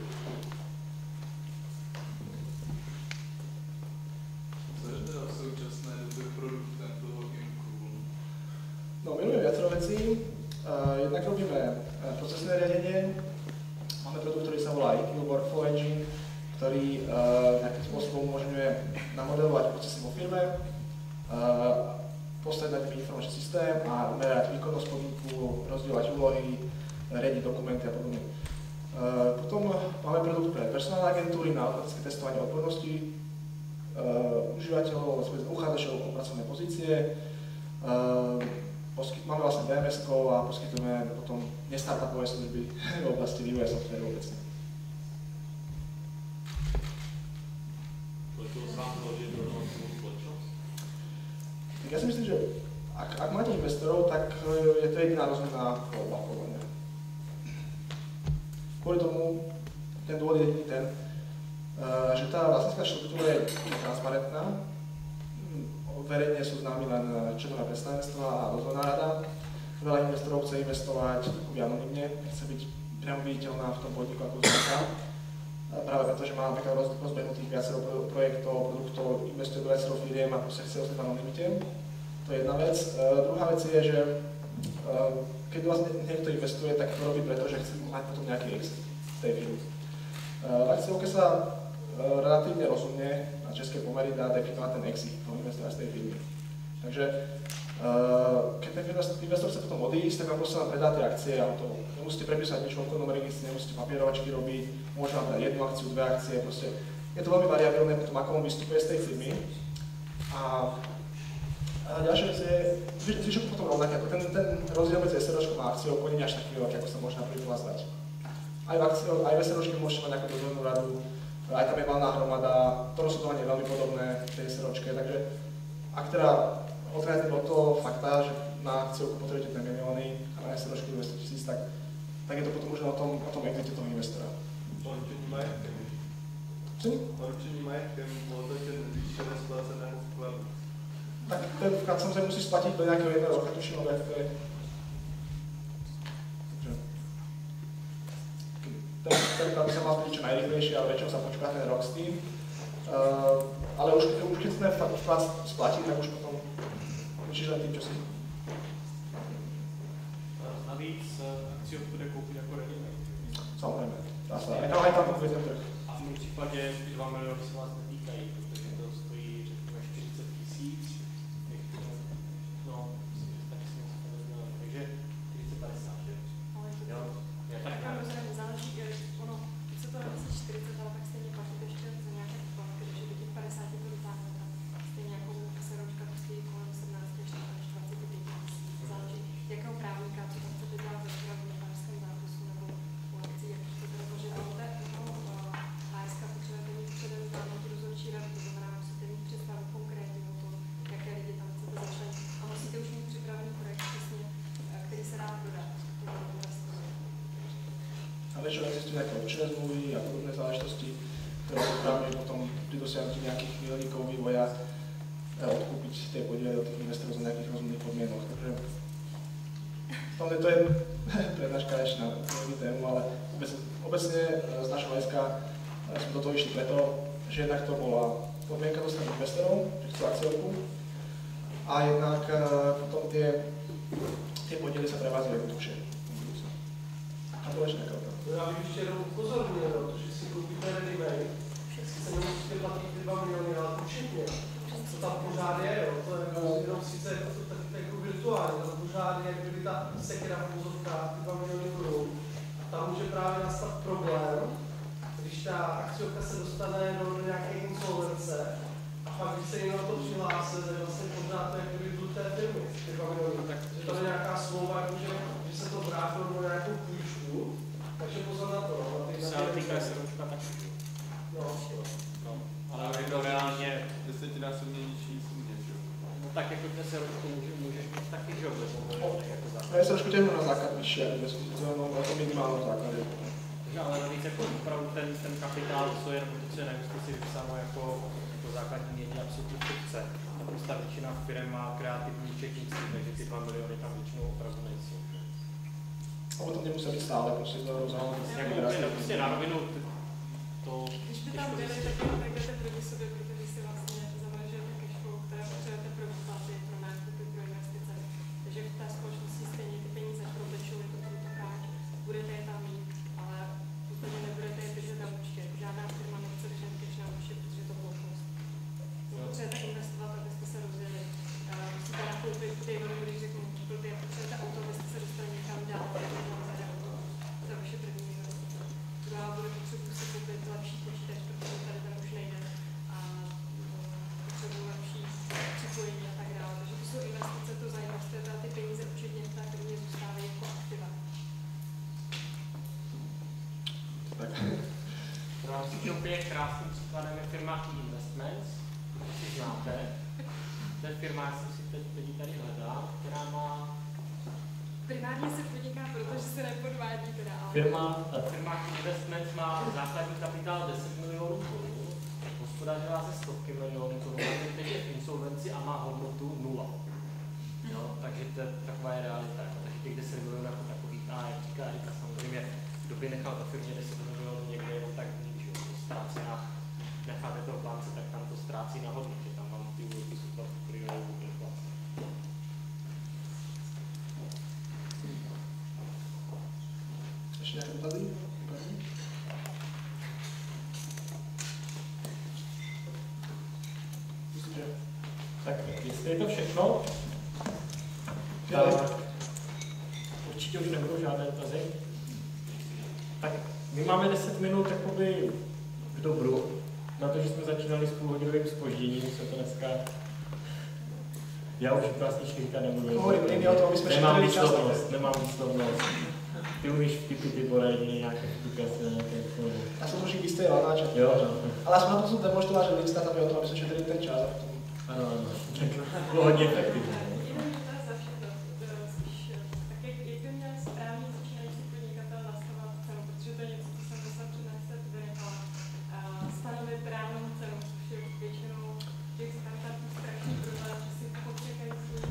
Co je teda v současné době produktem toho GameCool? No, milujeme viacero vecí. Uh, jednak robíme uh, procesné riadenie, máme produkt, ktorý sa volá í kjú Workflow Engine, ktorý uh, nejakým spôsobom umožňuje namodelovať procesy vo firme, uh, postaviť na tým informačný systém a merať výkonnosť podniku, rozdielovať úlohy, riadiť dokumenty a podobne. Uh, potom máme produkt pre personálne agentúry na automatické testovanie odborností. uh, užívateľov, uchádzačov o pracovné pozície. Uh, poskyt, máme vlastne bé em esko a poskytujeme potom nestartupové služby v oblasti vývoja softvéru obecne. Ležilo sa vám zložiť do novú spoločnosť? Ja si myslím, že ak, ak máte investorov, tak je to jediná rozumná voľba podľa mňa. Kvôli tomu, ten dôvod je jediný ten, uh, že tá vlastnícka štruktúra je transparentná. Verejne sú známi len členovia predstavenstva a rozhodná rada. Veľa investorov chce investovať anonymne, chce byť priamo viditeľná v tom podniku ako značka. Práve preto, že má napríklad rozbehnutých viacero projektov, produktov, investuje do viacero firiem a proste chce ostať v anonymite. To je jedna vec. Uh, druhá vec je, že uh, keď vlastne niekto investuje, tak to robí preto, že chce mať potom nejaký exit z tej firmy. Uh, v akciovke sa uh, relatívne rozumne na české pomery dá definovať ten exit toho investora z tej firmy. Takže uh, keď ten investor chce potom odísť, tak vám proste vám predá tie akcie a to nemusíte prepísať nič v obchodnom registri, nemusíte papierovačky robiť, môže vám dať jednu akciu, dve akcie, proste je to veľmi variabilné potom, ako on vystupuje z tej firmy. A A ďalšia vec je, zvyšok potom rovnaké, ten, ten rozdiel medzi SROčkom a akciou nie je až taký veľký, ako sa môže na prvý pohľad zdať. Aj v akciou, aj v SROčke môžete mať nejakú dozornú radu, aj tam je valná hromada, to rozhodovanie je veľmi podobné v tej SROčke, takže ak teda odchádzate od toho fakta, že na akciovku potrebujete dve milióny a na SROčku dvesto tisíc, tak, tak je to potom už o tom, o tom exite toho investora. Určení majetkem. Určení majetkem, bolo to ten vyššie nesplaceného vkladu. Tak ten vklad samozrejme musí splatiť do nejakého jedného roka, tuším, nové ef té. Ten, ten vklad by sa mal splatiť čo najrýchlejšie, ale väčšinou sa počká ten rok s tým. Uh, ale už, už keď ten vklad splatí, tak už potom musíš len tým, čo si. Navíc akciovku jde koupit jako ready-made. Samozřejmě, dá se. Aj tam, aj tam pokud ten trh. A v tom případě ty dva miliony se vás netýkají, protože to stojí, řekněme, čtyřicet tisíc. No, myslím, že tak si myslím, takže čtyřicet padesát, že? Ale to Jo, je tak. tak rozhodně záleží, ono, když se to nemyslí čtyřicet, ale tak stejně platíte ještě za nějaké poplatky, takže do těch padesáti to dotáhnete. Stejně jako SROčka to stojí kolem sedmnáct až dvacet pět tisíc. Záleží, jakého právníka, co tam chcete dělat ve správě notářském zápisu nebo u akcí, jak to protože máte toho há es ká potřebujete mít předem známou tu dozorčí radu, to znamená, musíte mít představu konkrétně o tom, jaké lidi tam chcete začlenit a musíte už mít připravený projekt přesně, který se dá prodat. Ale čo existujú nejaké občinné zmluvy a podobné záležitosti, ktoré opravňujú potom pri dosiahnutí nejakých milníkov vývoja odkúpiť tie podiely od tých investorov za nejakých rozumných podmienok. Takže to je prednáška ešte na druhú tému, ale obecne z našho hľadiska sme do toho išli preto, že jednak to bola podmienka dostať investorov, že chcú akciovku, a jednak potom tie, tie podiely sa pre vás jednoduchšie. A to ešte nejaká otázka. Já bych ještě jenom upozornil, protože si koupíte ready-made, tak si se nemusíte platit ty dva miliony, ale účetně. To tam pořád je, jo, to je no. Jenom sice jako, to, to, to jako virtuálně, to pořád je, jak kdyby ta sekera v úzovkách, ty dva miliony korun. A tam může právě nastat problém, když ta akciovka se dostane do, do nějaké insolvence a pak když se někdo na to přihlásí, tak vlastně pořád to je jak kdyby do té firmy, ty dva miliony. Takže tam je nějaká smlouva, že, že se to vrátilo do nějakou půjčku. Takže pozor na to, no. To se ale týká SROčka taky. No, no. Ale je to reálně desetinásobně nižší sumně, že jo? No tak jako ten SROčku může, můžeš mít taky, že jo, bez ohledu jako základ. Já SROčku těm na základ vyšší, jak investice, no na to minimálním základě. Ale navíc jako opravdu ten, ten kapitál, co je, nebo to, co je na investici vypsáno jako, jako základní mění absolutní chce. A prostě ta většina firm má kreativní účetnictví, takže ty dva miliony tam většinou opravdu nejsou. A potom nemusí být stále, prostě to rozhodnout. Jako úplně prostě na rovinu to... Když by tam byli, tak jenom tak jdete proti sobě, protože si vlastně zamražujete cashflow, které potřebujete pro výplaty, pro nákupy, pro investice. Takže v té společnosti stejně ty peníze protečou, je to tento hráč, budete je tam mít, ale úplně nebudete je držet na účtě. Žádná firma nechce držet cash na účtě, protože je to hloupost. Potřebujete investovat, abyste se rozjeli. Musíte nakoupit ty jenom, když řeknu, blbě, potřebujete auto, abyste se dostali někam dál, to je vaše první investice. Druhá bude potřebu si koupit lepší počítač, protože tady tam už nejde. A úplně krásným příkladem je firma Investments, si znáte. To je firma, já jsem si teď, teď tady hledal, která má... Primárně se podniká, protože se nepodvádí teda, ale... Firma, firma Investments má základní kapitál deset milionů korun, hospodařila ze stovky milionů korun, a teď je v insolvenci a má hodnotu nula. Jo, takže to, taková je realita. Takže těch deset milionů jako takových, a jak říká Erika, samozřejmě, kdo by nechal ta firmě deset milionů někde jenom tak nic, jo, to ztrácí na, necháte to v bance, tak tam to ztrácí na hodnotě, tam vám ty úroky jsou tam pokryjou inflace. Ještě nějaké dotazy? Myslím, že... Tak jestli je to všechno, tak určitě už nebudou žádné dotazy. Tak my máme deset minut jakoby k dobru, na to, že jsme začínali s půlhodinovým zpožděním, se to dneska... Já už vlastně čtyřka nemluvím. Hovorím, nejde o to, aby jsme nemám šetřili čas. výslovnost, nemám výslovnost. Ty umíš vtipy, ty vole, nějaké vtipy, asi na nějaké formu. Já jsem trošku jistý lanáč. Jo, no. Ale aspoň na to jsem demonstroval, že Linsta tam je o tom, aby jsme šetřili ten čas. Ano, ano. Bylo hodně efektivní. Jenom dotaz za všechno, spíš, tak jak, jak by měl správně začínající podnikatel nastavovat cenu, protože to je něco, co jsem zase přednášce vynechala. Stanovit reálnou cenu, což je většinou těch startupů strašný problém, že si počekají svůj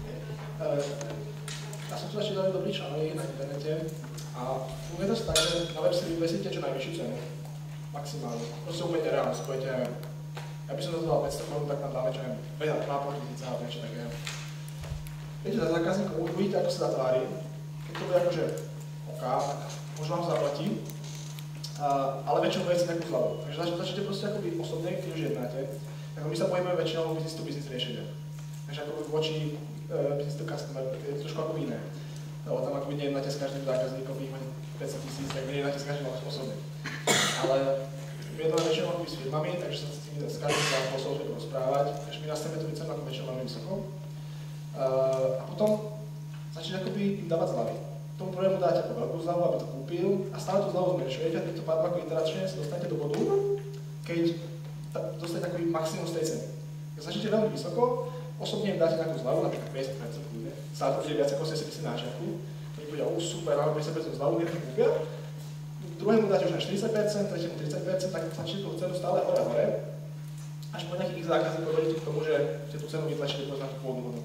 Já jsem tu začal dobrý článek na internete a funguje to tak, že na web si vyvesíte čo najvyššiu cenu. Maximálne. Proste umejte reálne, spojite, neviem. Ja by som to dal päťsto korún, tak tam dáme čo neviem, dva a pol tisíca alebo niečo také. Viete, za zákazníkov uvidíte, ako sa zatvári. Keď to bude akože OK, tak možno vám zaplatí, uh, ale väčšinou budete takú zľavu. Takže začnete proste akoby osobne, keď už jednáte, tak my sa pohybujeme väčšinou business to business riešenia. Takže akoby voči uh, business to customer je to trošku akoby iné. Lebo tam akoby nejednáte s každým zákazníkom, vy máte päťsto tisíc, tak vy nejednáte s každým osobne. Ale my jednáme väčšinou akoby s firmami, takže sa s tými s každým sa spôsobom rozprávať, takže my nastavíme tú cenu ako väčšinou veľmi vysoko. Uh, a potom začne akoby im dávať zľavy. Tomu prvému dáte ako veľkú zľavu, aby to kúpil a stále tú zľavu zmenšujete a keď to padlo ako iteračne, sa dostanete do bodu, keď dostanete akoby maximum z tej ceny. Keď začnete veľmi vysoko, osobne im dáte nejakú zľavu, napríklad päťdesiat percent kľudne, stále to bude viac ako osemdesiat percent na žiadku, oni povedia, ó super, máme päťdesiat percent zľavu, nech to kúpia. Druhému dáte už na štyridsať percent, tretiemu tridsať percent, tak začnete tú cenu stále hore a hore, až po nejakých ich zákazníkov vedete k tomu, že ste tú cenu vytlačíte po nejakú pôvodnú hodnotu.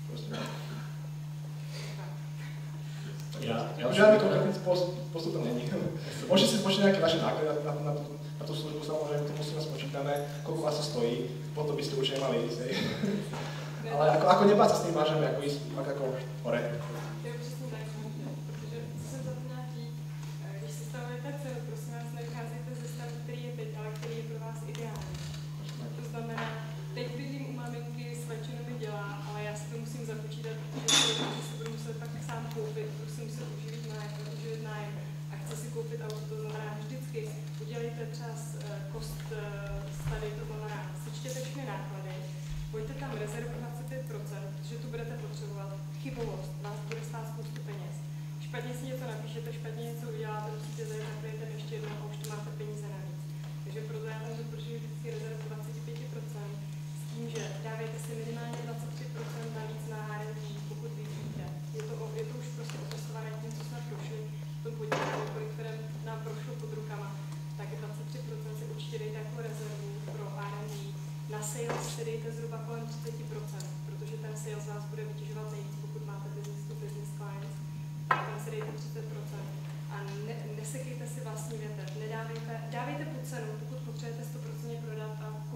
Ja, ja Žiadny konkrétny postup tam není. Môžete si spočítať nejaké vaše náklady na, na, na, tú, na tú službu, samozrejme, to musíme spočítané, koľko vás to stojí, potom by ste určite mali ísť. Ale ako, ako nebáť sa s tým vážami, ako ísť tak ako hore. To je přesně tak, protože co jsem zapomněla říct, když si stavujete cenu, prosím vás, nevycházejte ze stavu, který je teď, ale který je pro vás ideální. To znamená, teď bydlím u maminky, svačinu mi dělá, ale já si to musím započítat, protože si budu muset pak sám koupit, budu si muset uživit nájem, uživit nájem a chci si koupit auto, to znamená vždycky udělejte třeba cost study, to znamená sečtěte všechny náklady, pojďte tam rezervu dvacet pět procent, protože tu budete potřebovat. Chybovost vás bude stát spoustu peněz. Špatně si něco napíšete, špatně něco uděláte, musíte zajít nakryjete ještě jednou a už tu máte peníze navíc. Takže proto já tam doporučuji vždycky rezervu dvacet pět procent s tím, že dávejte si minimálně dvacet tři procent navíc na há er dé, pokud vy víte. Je to, je to už prostě otestované tím, co jsme prošli v tom podnikání, kolik firem nám prošlo pod rukama, tak dvacet tři procent si určitě dejte jako rezervu pro há er dé. Na sales si dejte zhruba kolem třicet procent, protože ten sales vás bude vytěžovat nejvíc, pokud máte business to business clients, tak tam si dejte třicet procent. A ne, nesekejte si vlastní větev, nedávejte, dávejte pod cenu, pokud potřebujete sto procent prodat a, a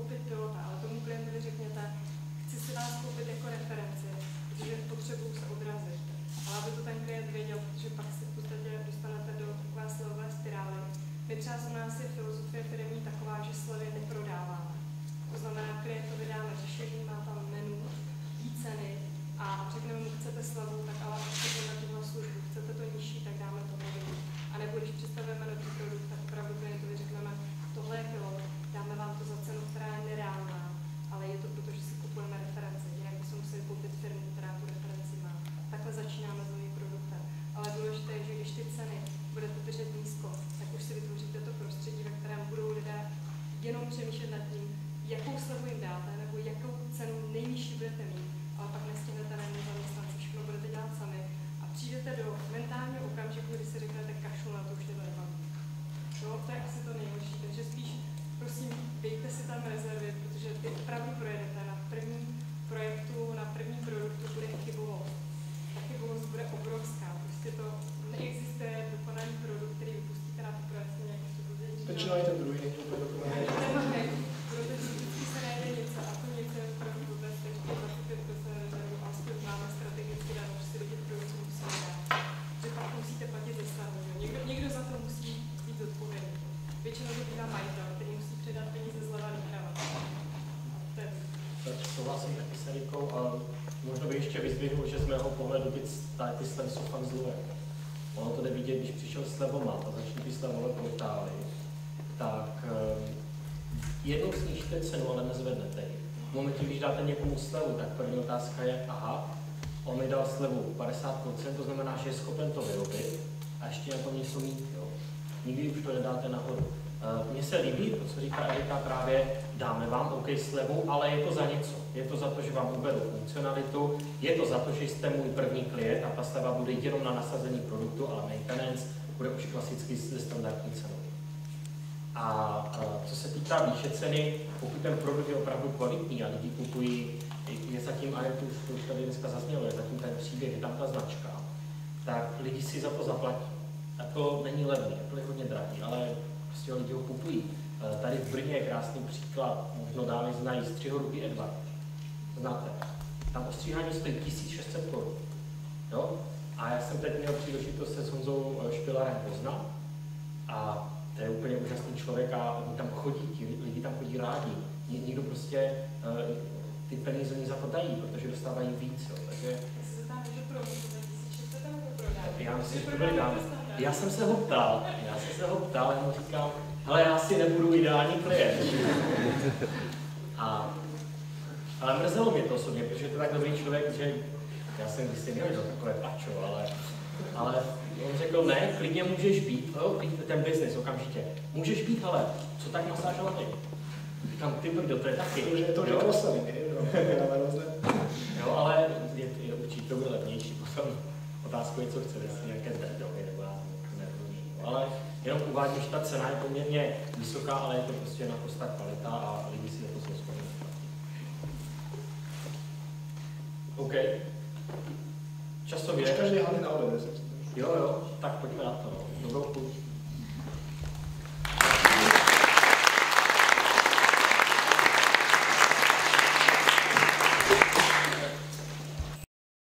pohledu ty, ty slevy jsou fakt zlé. Ono to jde vidět, když přišel slevomat a začne ty slevové portály, tak jednou snížíte cenu, ale nezvednete ji. V momentě, když dáte někomu slevu, tak první otázka je, aha, on mi dal slevu padesát procent, to znamená, že je schopen to vyrobit a ještě na tom něco mít. Jo. Nikdy už to nedáte nahoru. Mně se líbí, to, co říká Erika právě, dáme vám OK slevu, ale je to za něco. Je to za to, že vám uberu funkcionalitu, je to za to, že jste můj první klient a ta sleva bude jenom na nasazení produktu, ale maintenance bude už klasicky se standardní cenou. A, a co se týká výše ceny, pokud ten produkt je opravdu kvalitní a lidi kupují, je zatím, a to už, to už tady dneska zaznělo, je zatím ten příběh, je tam ta značka, tak lidi si za to zaplatí. A to není levný, to je hodně drahý, ale prostě lidi ho kupují. Tady v Brně je krásný příklad, možno dámy znají, střihoruby Edward. Znáte? Tam ostříhání stojí tisíc šest set korun. Jo? A já jsem teď měl příležitost se s Honzou Špilarem poznat a to je úplně úžasný člověk a oni tam chodí, ti lidi tam chodí rádi. Nikdo prostě uh, ty peníze oni za to dají, protože dostávají víc. Jo. Takže... Já myslím, že to byly dámy. Já jsem se ho ptal, já jsem se ho ptal, já mu říkal, ale já si nebudu ideální klient. A, ale mrzelo mě to osobně, protože je to tak dobrý člověk, že já jsem kdysi nevěděl takové pačo, ale, ale on řekl, ne, klidně můžeš být, jo, ten business okamžitě. Můžeš být, ale co tak masáž hlavy? Říkám, ty brdo, to je taky. To, že je to, že klesali, jo, ale je, je určitě to bude levnější potom. Otázkou je, co chce, jestli nějaké doby, nebo já nerozumím. Ale jenom uvádím, že ta cena je poměrně vysoká, ale je to prostě naprostá kvalita a lidi si za to jsou schopni zaplatit. OK. Časově. Už každý hlavně na obědě. Jo, jo, tak